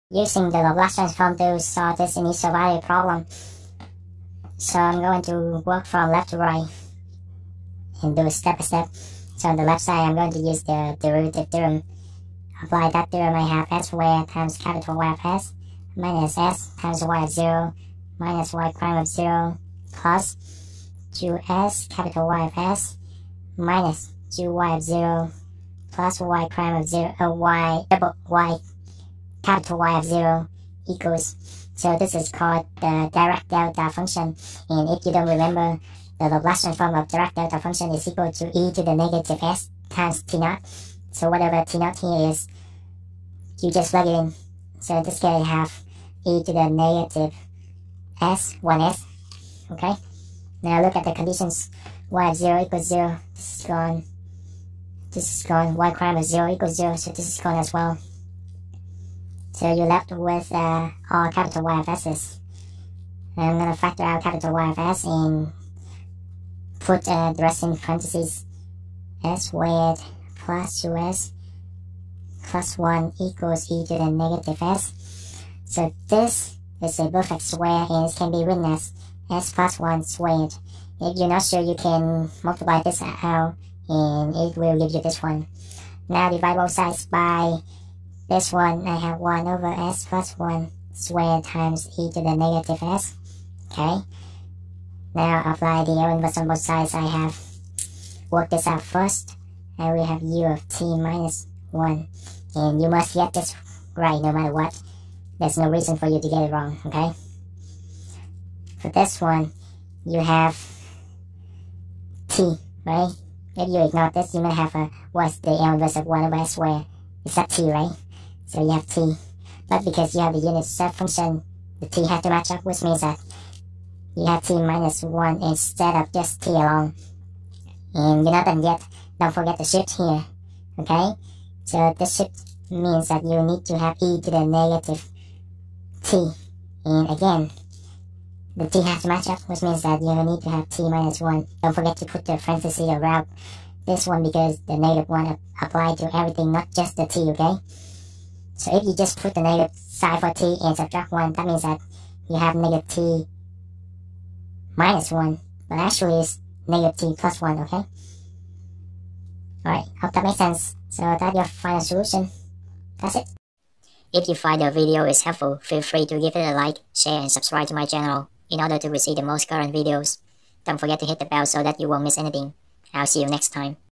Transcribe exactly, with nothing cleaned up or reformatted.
using the Laplace transform to solve this initial value problem. So I'm going to work from left to right and do step by step. So on the left side, I'm going to use the derivative theorem. Apply that theorem, I have s squared times capital Y of s minus s times y of zero minus y prime of zero plus two s capital Y of s minus two y of zero plus y prime of zero, uh, y double y capital Y of zero equals. So this is called the direct delta function, and if you don't remember, the Laplace transform of direct delta function is equal to e to the negative s times t naught. So whatever t naught here is, you just plug it in. So in this case, you have e to the negative s, one s. Okay. Now look at the conditions. Y of zero equals zero. This is gone. This is gone. Y prime of zero equals zero. So this is gone as well. So you're left with uh, all capital Y of s's. And I'm going to factor out capital Y of s and put uh, the rest in parentheses. S squared plus two s plus one equals e to the negative s. So this is a perfect square, and it can be written as s plus one squared. If you're not sure, you can multiply this out and it will give you this one. Now divide both sides by this one. I have one over s plus one squared times e to the negative s. Okay. Now apply the inverse on both sides. I have worked this out first. And we have u of t minus one. And you must get this right no matter what. There's no reason for you to get it wrong, okay? For this one, you have t, right? If you ignore this, you may have a, what's the L inverse of one over s squared? It's that t, right? So you have t. But because you have the unit step function, the t has to match up, which means that you have t minus one instead of just t alone. And you're not done yet. Don't forget the shift here, okay? So this shift means that you need to have e to the negative t. And again, the t has to match up, which means that you need to have t minus one. Don't forget to put the parenthesis around this one because the negative one applies to everything, not just the t, okay? So if you just put the negative side for t and subtract one, that means that you have negative t minus one, but actually it's negative t plus one, okay? Alright, hope that makes sense. So that's your final solution. That's it. If you find the video is helpful, feel free to give it a like, share, and subscribe to my channel in order to receive the most current videos. Don't forget to hit the bell so that you won't miss anything. I'll see you next time.